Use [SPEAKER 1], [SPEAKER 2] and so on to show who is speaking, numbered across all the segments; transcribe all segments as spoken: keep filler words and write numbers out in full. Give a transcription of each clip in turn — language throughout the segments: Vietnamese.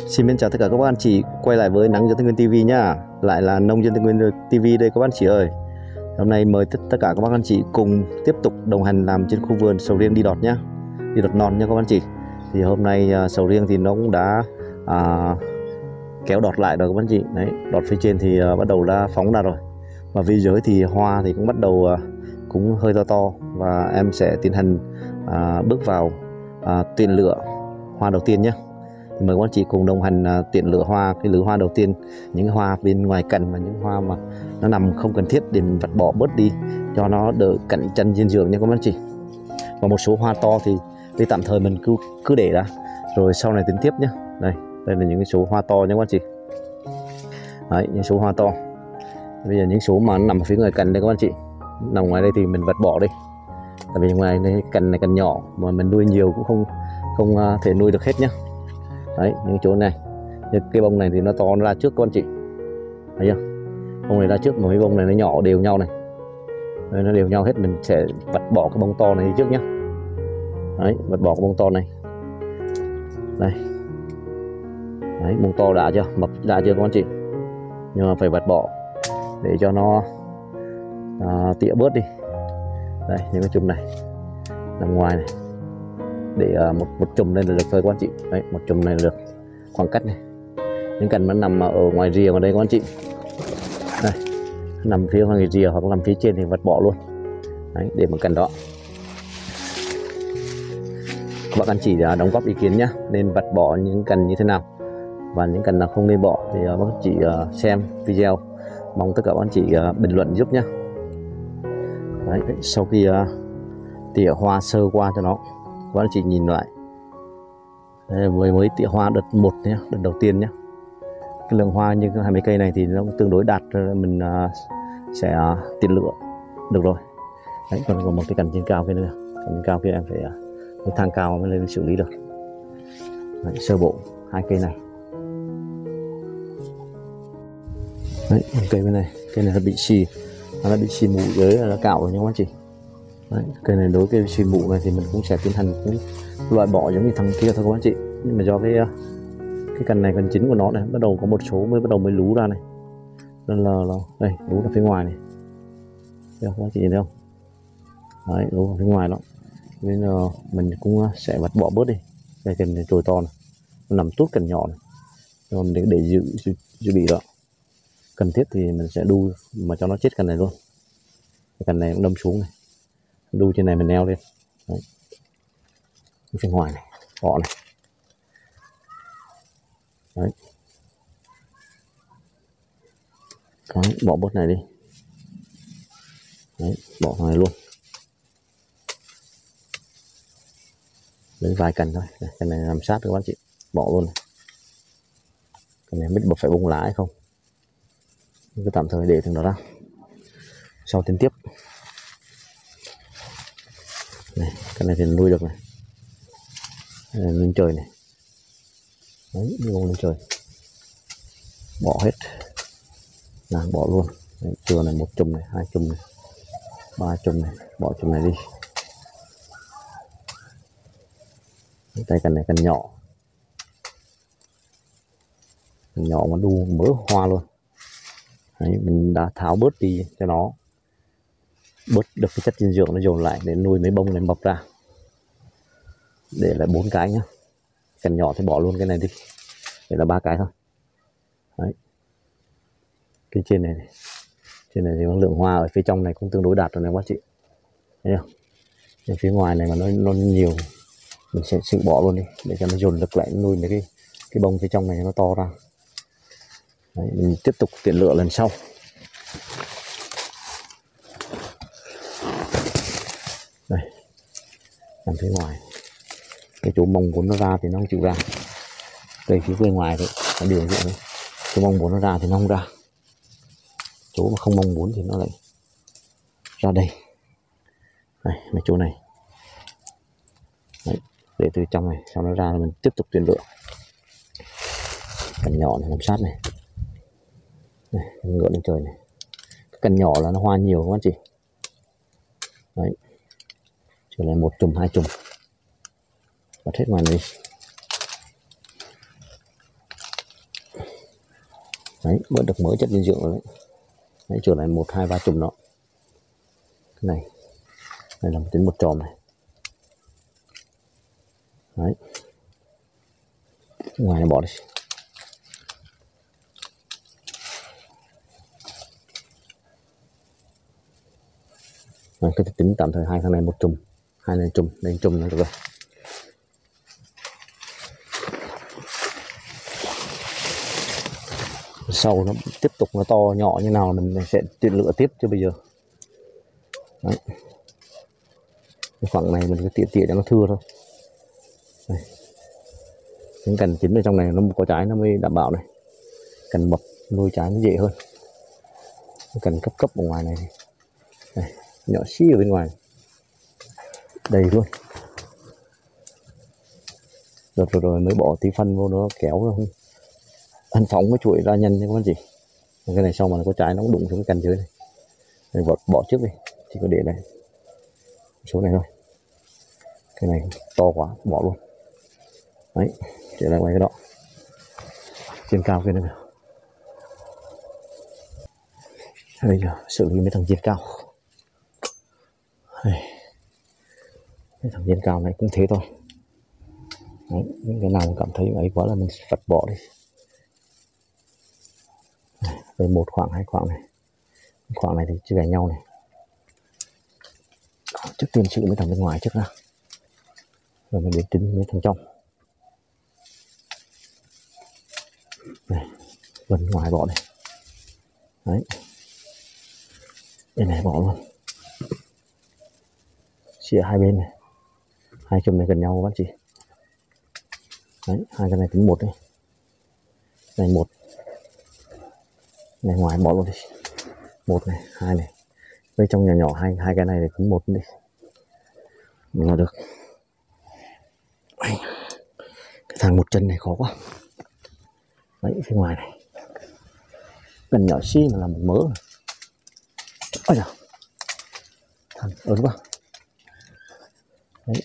[SPEAKER 1] Xin mến chào tất cả các bạn chị quay lại với Nắng Dân Tây Nguyên ti vi nhá. Lại là Nông Dân Tây Nguyên ti vi đây các bạn chị ơi. Hôm nay mời tất, tất cả các bác anh chị cùng tiếp tục đồng hành làm trên khu vườn sầu riêng đi đọt nhá. Đi đọt non nha các bạn chị. Thì hôm nay à, sầu riêng thì nó cũng đã à, kéo đọt lại rồi các bạn chị. Đấy, đọt phía trên thì à, bắt đầu đã phóng ra rồi. Và phía dưới thì hoa thì cũng bắt đầu à, cũng hơi to to. Và em sẽ tiến hành à, bước vào à, tuyển lựa hoa đầu tiên nhé. Mời các bạn chị cùng đồng hành uh, tuyển lựa hoa, cái lứa hoa đầu tiên, những hoa bên ngoài cành và những hoa mà nó nằm không cần thiết để mình vặt bỏ bớt đi cho nó đỡ cạnh chân trên giường nha các bạn chị. Và một số hoa to thì thì tạm thời mình cứ cứ để ra rồi sau này tính tiếp nhé. Đây, đây là những cái số hoa to nha các bạn chị. Đấy, những số hoa to. Bây giờ những số mà nằm ở phía ngoài cành đây các bạn chị, nằm ngoài đây thì mình vặt bỏ đi. Tại vì ngoài đây cành này cành nhỏ mà mình nuôi nhiều cũng không không uh, thể nuôi được hết nhé. Đấy, những chỗ này, cái bông này thì nó to nó ra trước các anh chị, thấy chưa? Bông này ra trước mà mấy bông này nó nhỏ đều nhau này. Đấy, nó đều nhau hết, mình sẽ vặt bỏ cái bông to này đi trước nhá. Đấy, vặt bỏ cái bông to này. Đây. Đấy, bông to đã chưa, mập đã chưa các anh chị? Nhưng mà phải vặt bỏ để cho nó à, tỉa bớt đi. Đây, những cái chùm này nằm ngoài này. Để uh, một một chùm lên là được thôi các anh chị. Đấy, một chùm này là được khoảng cách này. Những cành nó nằm ở ngoài rìa ở đây các anh chị. Đây, nằm phía ngoài rìa hoặc nằm phía trên thì vặt bỏ luôn. Đấy, để một cành đó. Các bạn anh chị đã đóng góp ý kiến nhé, nên vặt bỏ những cành như thế nào và những cành nào không nên bỏ thì uh, các anh chị uh, xem video. Mong tất cả các anh chị uh, bình luận giúp nhé. Đấy, sau khi uh, tỉa hoa sơ qua cho nó, các anh chị nhìn lại. Đây, mới mới tỉa hoa đợt một nhé, đợt đầu tiên nhé. Cái lượng hoa như hai mươi cây này thì nó cũng tương đối đạt, mình uh, sẽ uh, tuyển lựa được rồi. Đấy, còn còn một cái cành trên cao kia nữa, cành cao kia em phải uh, cái thang cao mới lên xử lý được. Đấy, sơ bộ hai cây này. Đấy, cây bên này, cây này nó bị xì, nó bị xì mủ dưới là nó cạo rồi nha các anh chị. Đấy, cây này đối với xì mủ này thì mình cũng sẽ tiến hành cũng loại bỏ giống như thằng kia thôi các anh chị. Nhưng mà do cái cái cành này cành chính của nó này bắt đầu có một số mới bắt đầu mới lú ra này, nên là, là đây lú ra phía ngoài này, thấy không các anh chị nhìn thấy không? Đấy, lú ra phía ngoài đó, nên là mình cũng sẽ vặt bỏ bớt đi. Đây cành này chồi to này, nó nằm tốt cành nhỏ này, rồi để, để dự, dự dự bị đó. Cần thiết thì mình sẽ đu mà cho nó chết cành này luôn. Cái cành này cũng đâm xuống này, đu trên này mình neo lên. Đấy, phía ngoài này bỏ này. Đấy. Đấy, bỏ bớt này đi. Đấy, bỏ này luôn. Lấy vài cành thôi. Đây, cái này làm sát các bạn chị, bỏ luôn này. Cái này biết phải bung lá hay không, cứ tạm thời để thằng đó ra, sau tiến tiếp. Này, cái này thì nuôi được này, cái này lên trời này. Đấy, đi lên trời, bỏ hết, là bỏ luôn. Đấy, chừa này một chùm này, hai chùm này, ba chùm này, bỏ chùm này đi. Đấy, tay cành này cành nhỏ, cành nhỏ mà đu mớ hoa luôn. Đấy, mình đã tháo bớt đi cho nó bớt được cái chất dinh dưỡng nó dồn lại để nuôi mấy bông này mập ra. Để lại bốn cái nhá. Cành nhỏ thì bỏ luôn cái này đi, để là ba cái thôi. Đấy, cái trên này, này trên này thì có lượng hoa ở phía trong này cũng tương đối đạt rồi này các chị, thấy không? Bên phía ngoài này mà nó nó nhiều mình sẽ sự bỏ luôn đi để cho nó dồn lực lại nuôi mấy cái cái bông phía trong này nó to ra. Đấy, mình tiếp tục tuyển lựa lần sau. Đây, nằm phía ngoài, cái chỗ mong muốn nó ra thì nó không chịu ra. Đây phía bên ngoài đấy, cái đường diện đấy, chỗ mong muốn nó ra thì nó không ra, chỗ mà không mong muốn thì nó lại ra đây. Đây, mấy chỗ này. Đấy, để từ trong này, sau nó ra là mình tiếp tục tuyển lựa. Cành nhỏ này làm sát này, này ngựa lên trời này. Cái cành nhỏ là nó hoa nhiều các anh chị. Đấy, trở lại một chùm hai chùm, bật hết ngoài này. Đấy, vẫn được mới chất dinh dưỡng rồi đấy. Đấy, trở lại một hai ba chùm nó. Cái này đây là tính một tròm này. Đấy, ngoài này bỏ đi. Rồi, cái tính tạm thời hai thằng này một chùm, hai này chùm, đây chùm nữa được rồi. Sau nó tiếp tục nó to nhỏ như nào mình sẽ tiện lựa tiếp chứ bây giờ. Đấy. Cái khoảng này mình cứ tiện tiện cho nó thưa thôi. Đây. Những cành chín ở trong này nó có trái nó mới đảm bảo này. Cành mập nuôi trái nó dễ hơn. Cái cành cấp cấp ở ngoài này, đây, nhỏ xí ở bên ngoài đầy luôn. Rồi rồi, rồi mới bỏ tí phân vô nó kéo nó không ăn phóng cái chuỗi ra nhân nha các bạn chị. Cái này sau mà nó có trái nó cũng đụng xuống cái cành dưới này. Đây, bỏ, bỏ trước đi, chỉ có để đây số này thôi. Cái này to quá bỏ luôn. Đấy, trở lại ngoài cái đó trên cao kia nữa. Bây giờ xử lý mấy thằng trên cao. Đây. Cái thằng trên cao này cũng thế thôi. Đấy, những cái nào cảm thấy ấy quá là mình phật bỏ đi. Đây một khoảng hai khoảng này, khoảng này thì chưa gài nhau này. Trước tiên chữ mấy thằng bên ngoài trước ra, rồi mình đến tính mấy thằng trong. Này, bên ngoài bỏ này. Đấy, bên này bỏ luôn. Chia hai bên này, hai chùm này gần nhau các bạn chị. Đấy, hai cái này tính một đi. Này một, này ngoài bỏ luôn đi. Một này, hai này. Đây trong nhỏ nhỏ hai hai cái này để tính một đi. Là được. Cái thằng một chân này khó quá. Đấy, phía ngoài này. Gần nhỏ xí mà làm một mớ. Ôi giời. Thằng ớn quá. Đấy.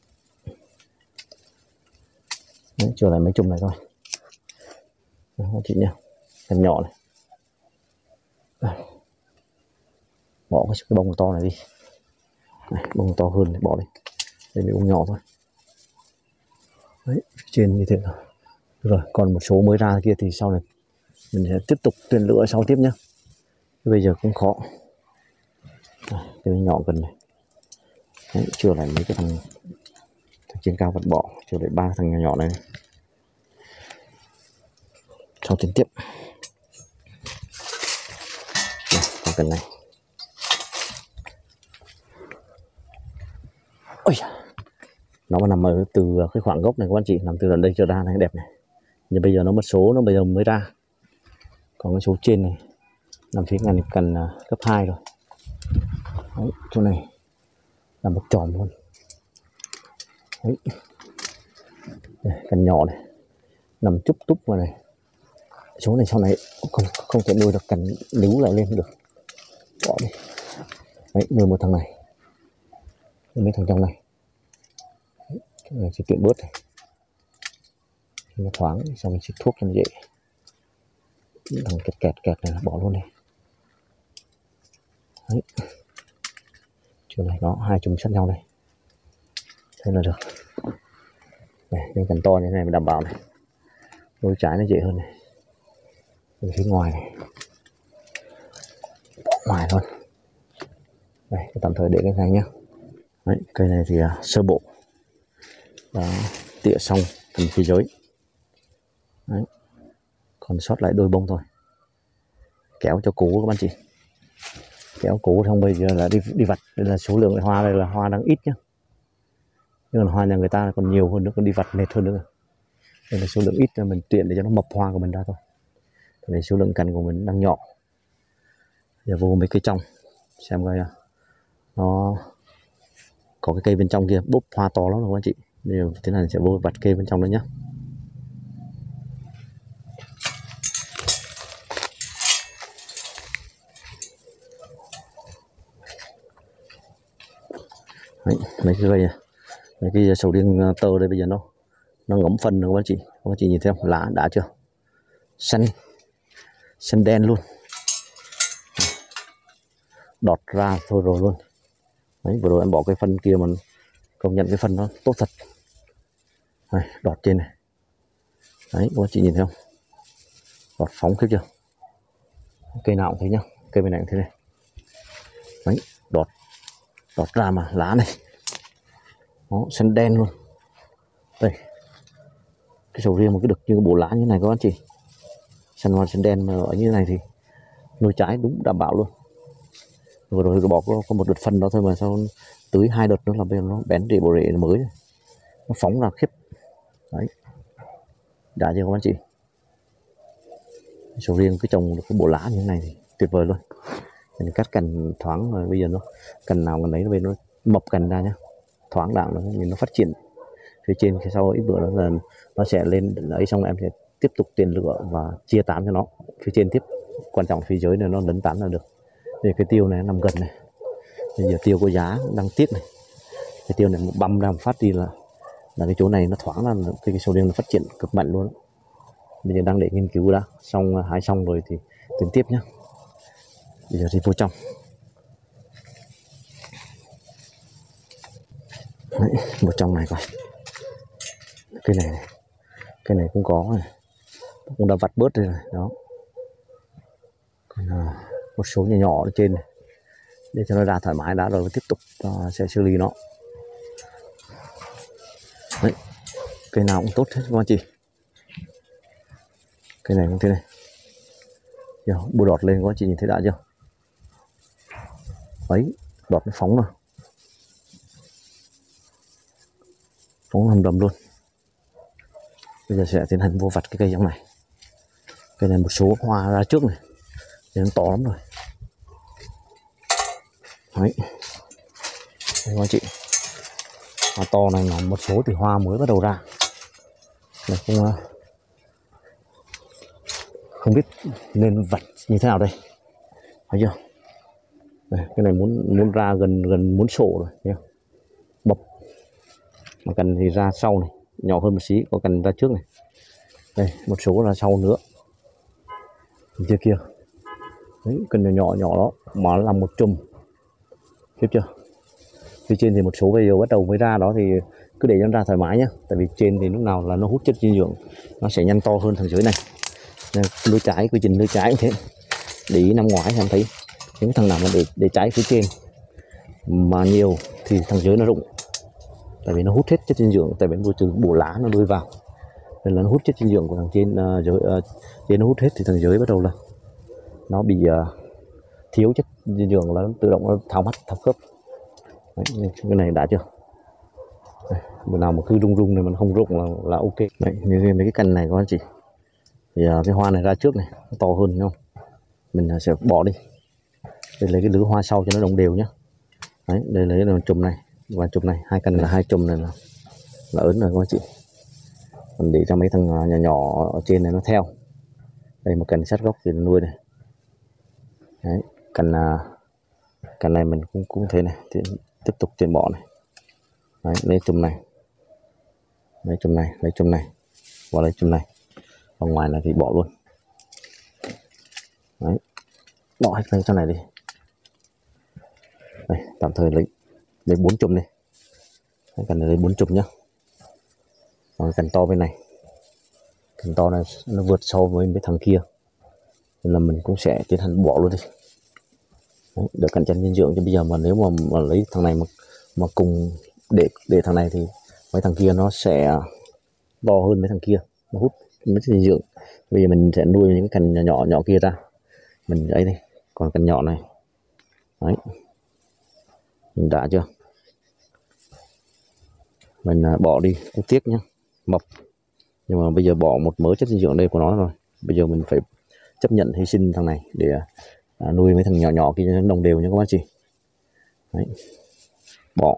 [SPEAKER 1] Đấy, trở lại mấy chùm này thôi. Đấy, chị nhá. Gần nhỏ này. Đây. Bỏ cái, cái bông to này đi. Này, bông to hơn này, bỏ đi. Đây mấy bông nhỏ thôi. Đấy, trên như thế nào. Rồi, còn một số mới ra kia thì sau này mình sẽ tiếp tục tuyển lựa sau tiếp nhé. Bây giờ cũng khó. Đây, cái nhỏ gần này. Đấy, chưa lại mấy cái thằng, thằng trên cao vẫn bỏ, chưa lại ba thằng nhỏ nhỏ này. Sau tiến tiếp. Đây, còn cần này. Ôi, nó mà nằm ở từ cái khoảng gốc này các anh chị, nằm từ lần đây trở ra này đẹp này. Nhưng bây giờ nó mất số, nó bây giờ mới ra. Còn cái số trên này nằm phía ngành cần cấp hai rồi. Đấy, chỗ này là một tròn luôn. Đấy. Đây, cần nhỏ này nằm chúc túc vào này. Số này sau này không không thể nuôi được, cần níu lại lên được, bỏ đi. Đấy, nuôi một thằng này, mấy thằng trong này. Đấy, cái này chỉ tiện bớt này, nó thoáng, xong mình xịt thuốc cho nó dễ. Những thằng kẹt kẹt kẹt này là bỏ luôn này. Đấy, chỗ này có hai chùm sát nhau này, thế là được. Này, cái cần to như thế này mình đảm bảo này, đôi trái nó dễ hơn này. Ở phía ngoài này, ngoài luôn. Đây, tạm thời để cái này nhá. Đấy, cây này thì uh, sơ bộ đã tỉa xong phần phía dưới. Đấy, còn sót lại đôi bông thôi, kéo cho cú các bạn chị, kéo cú xong bây giờ là đi đi vặt. Đây là số lượng hoa, đây là hoa đang ít nhá, nhưng mà hoa nhà người ta còn nhiều hơn nữa, còn đi vặt mệt hơn nữa. Đây là số lượng ít, mình tiện để cho nó mập hoa của mình ra thôi. Đây số lượng cành của mình đang nhỏ. Giờ vô mấy cây trong xem coi nó có cái cây bên trong kia búp hoa to lắm rồi các anh chị. Bây giờ thế này sẽ vô vặt cây bên trong đó nhá. Đấy, mấy cái cây này, mấy cái sầu riêng tơ đây bây giờ nó nó ngấm phân rồi các anh chị. Các anh chị nhìn thấy không, lá đã chưa, xanh sân đen luôn, đọt ra thôi rồi luôn. Đấy, vừa rồi em bỏ cái phân kia mà công nhận cái phân nó tốt thật. Đây, đọt trên này. Đấy, các chị nhìn thấy không? Đọt phóng khiếp chưa? Cây nào cũng thế nhá, cây bên này cũng thế này. Đấy, đọt, đọt ra mà lá này. Đó, xanh đen luôn. Đây, cái sầu riêng một cái đực như cái bộ lá như thế này các anh chị. Xanh hoa xanh đen mà ở như thế này thì nuôi trái đúng đảm bảo luôn. Vừa rồi bỏ có, có một đợt phân đó thôi mà sao tới hai đợt nữa là bên nó bén rễ bộ rễ mới, nó phóng ra khiếp. Đấy, đã chưa các anh chị? Sầu riêng cứ trồng được cái bộ lá như thế này thì tuyệt vời luôn. Mình cắt cành thoáng rồi bây giờ nó cành nào cành đấy nó bên nó mọc cành ra nhá, thoáng đẳng nó nhìn nó phát triển phía trên. Phía sau ít bữa nữa là nó sẽ lên ấy, xong là em sẽ tiếp tục tiền lửa và chia tán cho nó phía trên tiếp. Quan trọng phía dưới này nó lấn tán là được. Thì cái tiêu này nằm gần này, bây giờ tiêu có giá đang tiếc này, cái tiêu này băm ra một phát đi là là cái chỗ này nó thoáng là cái, cái sầu riêng nó phát triển cực mạnh luôn. Bây giờ đang để nghiên cứu đã, xong hái xong rồi thì tính tiếp nhé. Bây giờ thì vô trong. Đấy, vào trong này coi cái này, này cái này cũng có này, cũng đã vặt bớt rồi này. Đó, còn à, một số nhỏ nhỏ ở trên này để cho nó ra thoải mái đã, rồi tiếp tục uh, sẽ xử lý nó. Đấy, cây nào cũng tốt hết các anh chị. Cây này cũng thế này, bù đọt lên các anh chị nhìn thấy đã chưa? Ấy, đọt nó phóng rồi, phóng hầm đầm luôn. Bây giờ sẽ tiến hành vô vặt cái cây trong này. Cây này một số hoa ra trước này, thì nó to lắm rồi. Đấy, đây các anh chị, hoa to này là một số thì hoa mới bắt đầu ra. Này không không biết nên vặt như thế nào đây, thấy chưa? Đây, cái này muốn muốn ra gần gần muốn sổ rồi, thấy không? Bập, mà cần thì ra sau này, nhỏ hơn một xí, có cần ra trước này. Đây, một số là sau nữa. Kia kia, đấy, cần nhỏ nhỏ nhỏ đó mà làm một chùm, tiếp chưa? Phía trên thì một số bây giờ bắt đầu mới ra đó thì cứ để cho nó ra thoải mái nhá, tại vì trên thì lúc nào là nó hút chất dinh dưỡng, nó sẽ nhanh to hơn thằng dưới này. Lưới trái, quy trình lưới trái cũng thế. Để ý năm ngoái em thấy những thằng nào mà để để trái phía trên mà nhiều thì thằng dưới nó rụng, tại vì nó hút hết chất dinh dưỡng, tại vì môi trường bổ lá nó nuôi vào nên là nó hút chất dinh dưỡng của thằng trên. Uh, dưới uh, trên nó hút hết thì thằng dưới bắt đầu là nó bị uh, thiếu chất dinh dưỡng, là nó tự động nó tháo mắt tháo khớp. Đấy, cái này đã chưa? Đây, bữa nào mà cứ rung rung này mà nó không rụng là là ok. Đấy, như mấy cái cành này các anh chị, thì uh, cái hoa này ra trước này nó to hơn đúng không? Mình uh, sẽ bỏ đi để lấy cái lứa hoa sau cho nó đồng đều nhé. Đấy, đây lấy là chùm này và chùm này, hai cành là hai chùm này là là ớn rồi các anh chị. Còn để cho mấy thằng nhỏ nhỏ ở trên này nó theo. Đây một cành sát gốc thì nuôi này. Đấy, cành cành này mình cũng cũng thế này thì tiếp tục tiền bỏ này. Đấy, lấy chùm này, lấy chùm này, lấy chùm này, bỏ lấy chùm này, còn ngoài này thì bỏ luôn. Đấy, bỏ hết cây cho này đi. Đây, tạm thời lấy lấy bốn chùm này, cành này lấy bốn chùm nhá. Còn cành to bên này, cành to này nó vượt so với mấy thằng kia nên là mình cũng sẽ tiến hành bỏ luôn đi. Đấy, để cạnh tranh dinh dưỡng. Cho bây giờ mà nếu mà, mà lấy thằng này mà mà cùng để để thằng này thì mấy thằng kia nó sẽ to hơn mấy thằng kia, nó hút mấy dinh dưỡng. Bây giờ mình sẽ nuôi những cành nhỏ nhỏ nhỏ kia ra, mình ấy đây, còn cành nhỏ này, đấy, mình đã chưa? Mình bỏ đi, cũng tiếc nhá, mọc. Nhưng mà bây giờ bỏ một mớ chất dinh dưỡng đây của nó rồi, bây giờ mình phải chấp nhận hy sinh thằng này để à, nuôi mấy thằng nhỏ nhỏ kia cho nó đồng đều nha các bác chị. Đấy, bỏ.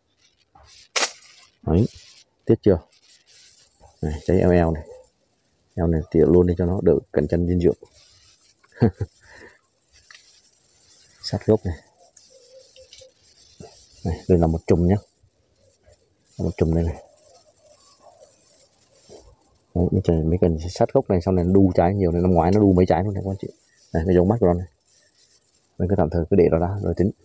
[SPEAKER 1] Đấy, tiếc chưa? Này, cháy eo eo này, eo này tỉa luôn đi cho nó đỡ cạnh tranh dinh dưỡng. Sát gốc này. Này, đây là một chùm nhé, một chùm đây này. Đấy, mấy trời mấy cần sát gốc này, sau này nó đu trái nhiều, này năm ngoái nó đu mấy trái luôn này các anh chị. Đây cái giống mắt của nó này, mình cứ tạm thời cứ để nó ra rồi tính.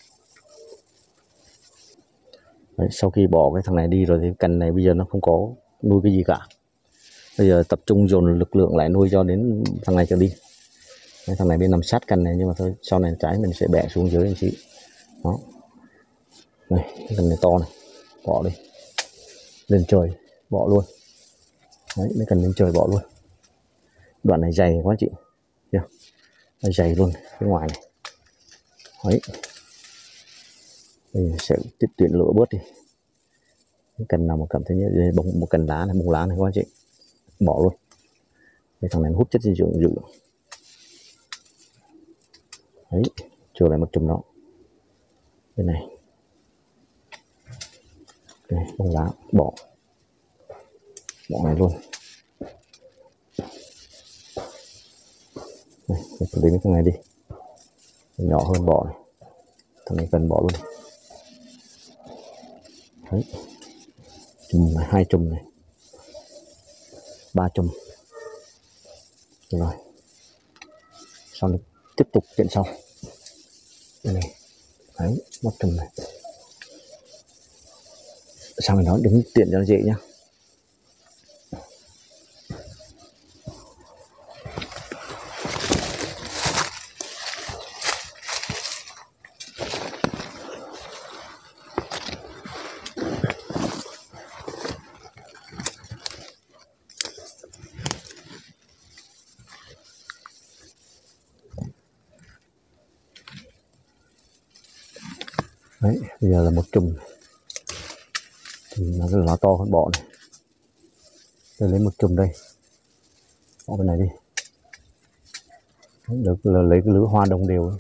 [SPEAKER 1] Đấy, sau khi bỏ cái thằng này đi rồi thì cành này bây giờ nó không có nuôi cái gì cả. Bây giờ tập trung dồn lực lượng lại nuôi cho đến thằng này trở đi. Đấy, thằng này bên nằm sát cành này, nhưng mà thôi sau này trái mình sẽ bẻ xuống dưới anh chị. Đó. Này, cái cành này to này, bỏ đi. Lên trời, bỏ luôn. Đấy, mấy cần lên trời bỏ luôn. Đoạn này dày quá anh chị. Chưa? Nó dày luôn phía ngoài này. Đấy. Bây giờ sẽ tiết tuyển lửa bớt đi. Cái cần nào mà cảm thấy như bông một cần lá này, bông lá này các anh chị, bỏ luôn. Cái thằng này nó hút chất dinh dưỡng dữ. Đấy, trở lại một chùm nó. Bên này. Đây, bông lá bỏ. Bỏ này luôn. Đây, mình lấy cái thằng này đi. Nhỏ hơn bỏ này. Thằng này cần bỏ luôn. Đấy. Chùm này, hai chùm này, ba chùm rồi. Sau này tiếp tục tiện sau. Đây này. Đấy, một chùm này. Sang này nó đứng tiện cho nó dễ nhá. Đấy, bây giờ là một chùm thì nó rất là to hơn bọ này. Tôi lấy một chùm đây, bỏ bên này đi. Đấy, được là lấy cái lứa hoa đồng đều.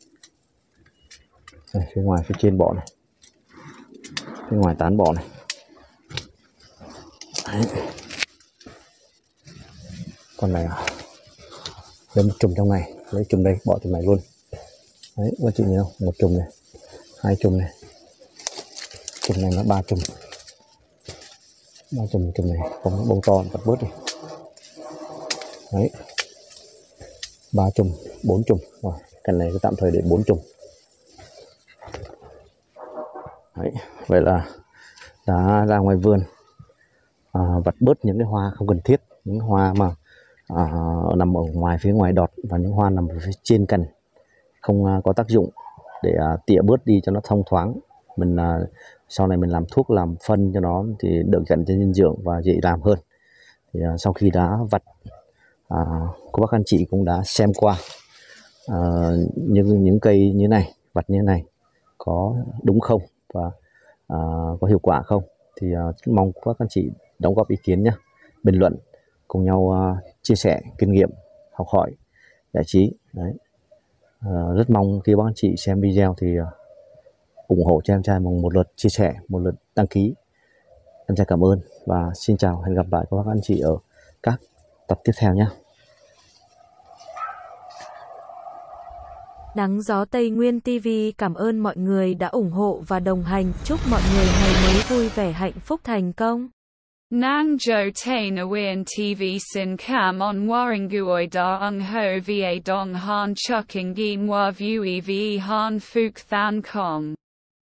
[SPEAKER 1] Đây, phía ngoài phía trên bọ này, phía ngoài tán bọ này. Đấy. Con này lấy một chùm trong này, lấy chùm đây, bỏ chùm này luôn. Đấy, các chị nhìn không? Một chùm này, hai chùm này, chùm này nó ba chùm, ba chùm, chùm này không bông to vặt bớt đi. Đấy, ba chùm, bốn chùm, rồi cành này cứ tạm thời để bốn chùm. Đấy, vậy là đã ra ngoài vườn à, vặt bớt những cái hoa không cần thiết, những hoa mà à, nằm ở ngoài phía ngoài đọt và những hoa nằm ở phía trên cành không à, có tác dụng, để à, tỉa bớt đi cho nó thông thoáng. Mình à, sau này mình làm thuốc làm phân cho nó thì đỡ cạnh trên dinh dưỡng và dễ làm hơn. Thì à, sau khi đã vặt, à, các bác anh chị cũng đã xem qua à, những những cây như này, vặt như này có đúng không và à, có hiệu quả không, thì à, mong các bác anh chị đóng góp ý kiến nhé, bình luận cùng nhau à, chia sẻ kinh nghiệm, học hỏi, giải trí. Đấy. À, rất mong khi bác anh chị xem video thì à, ủng hộ cho em trai bằng một lượt chia sẻ, một lượt đăng ký. Em trai cảm ơn và xin chào, hẹn gặp lại các bác anh chị ở các tập tiếp theo nhé.
[SPEAKER 2] Nắng gió Tây Nguyên ti vi cảm ơn mọi người đã ủng hộ và đồng hành. Chúc mọi người ngày mới vui vẻ, hạnh phúc, thành công.
[SPEAKER 3] Nang jo tain a wien T V sin cam on waringuoi da ung ho va dong han chuking gi mwa vue ve han fuk than kong.